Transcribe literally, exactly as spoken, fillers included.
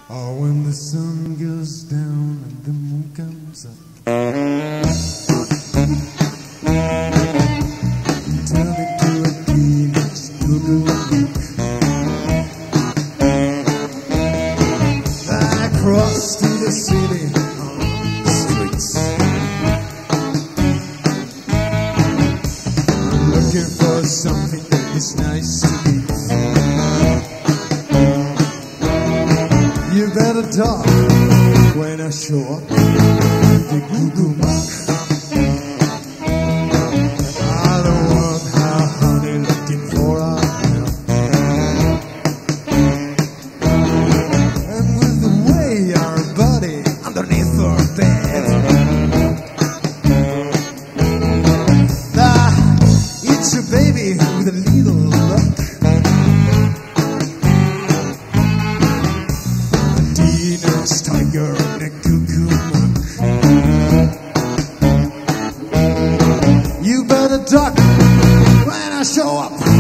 Oh, when the sun goes down and the moon comes up, turn into a teenage Goo Goo muck. I cross to the city on the streets, looking for something that is nice to eat. You better talk when I show up the Goo Goo muck. I don't want how honey looking for our help, and with the way our body underneath our bed, ah, it's a baby with a little luck. Tiger and a Goo Goo muck. You better duck when I show up.